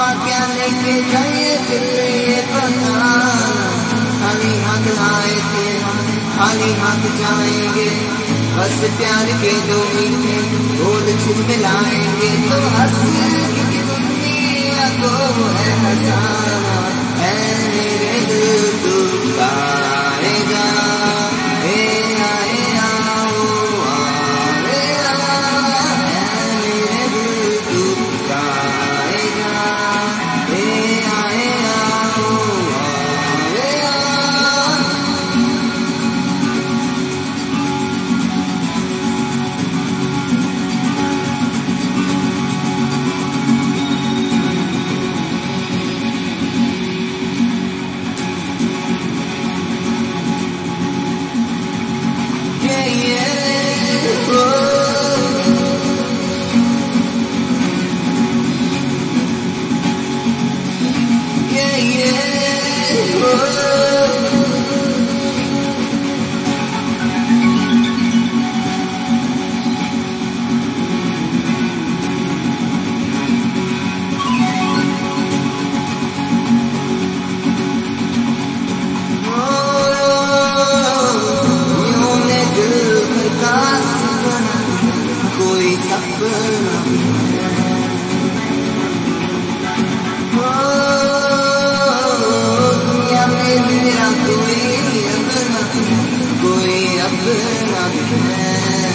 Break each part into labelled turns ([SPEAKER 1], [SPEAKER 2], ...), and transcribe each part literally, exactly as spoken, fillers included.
[SPEAKER 1] तोहफा क्या लेके जाए दिल ये बताना, खाली हाथ आए थे हम खाली हाथ जाएंगे, बस प्यार के दो मीठे बोल छुप मिलाएंगे, तो हंस की दुनिया को है हंसाना, है मेरे दिल तू गाएगा, हे आए आओ आए आ, है मेरे दिल तू गाएगा, हे आए आओ आए आ। कोई सपना हो दुनिया में मेरा कोई अपना कोई अपना है,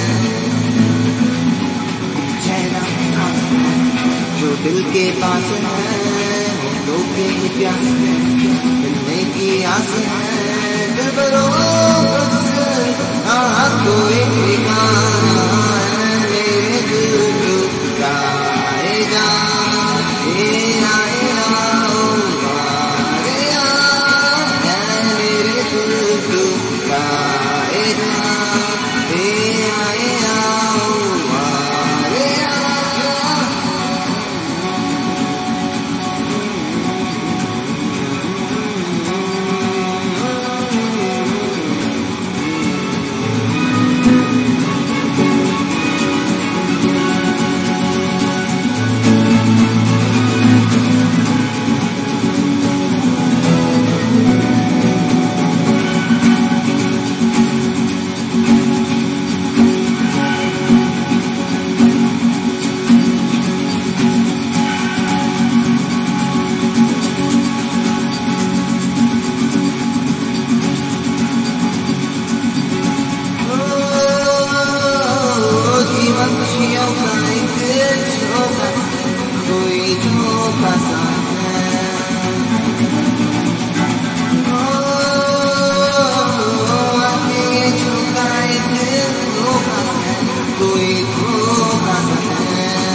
[SPEAKER 1] चेहरा जो दिल के पास है, होठों के प्यास है, मिलने की आस है, दिल भरो हाँ कोई ठिकाना है, मेरे दिल तू गाएगा, हे आए आओ आए आ, है मेरे दिल तू गाएगा, हे आए आओ आए आ। खुशियों का एक झोंका कोई झोंका सा है, आके ये झोंका एक धोखा है, कोई धोखा सा है,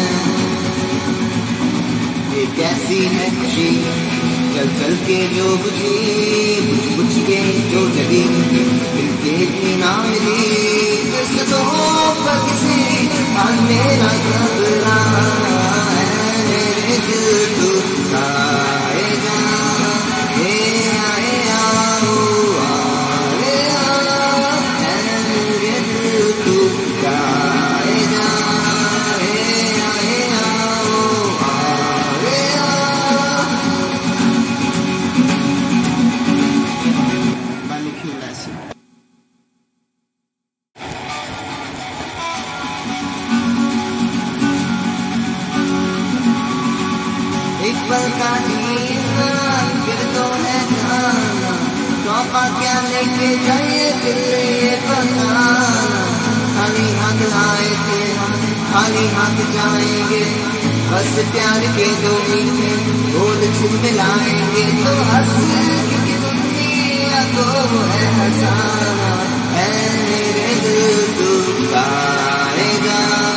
[SPEAKER 1] ये कैसी है खुशी चल चल के जो बुझी बुझ के जो जगी दिल के भी ना मिली, किसको किसी आज मेरा घबराना है, मेरे दिल तू गाएगा, हे आए आओ आए आ, है मेरे दिल तू गाएगा, हे आए आओ आए आ। Manipulation. एक पल का जीना फिर तो है जाना, तोहफा क्या लेके जाए दिल ये बताना, खाली हाथ आए थे हम खाली हाथ जाएंगे, बस प्यार के दो मीठे बोल छुप मिलाएंगे, तो हंस की दुनिया को है हंसाना, है मेरे दिल तू गाएगा।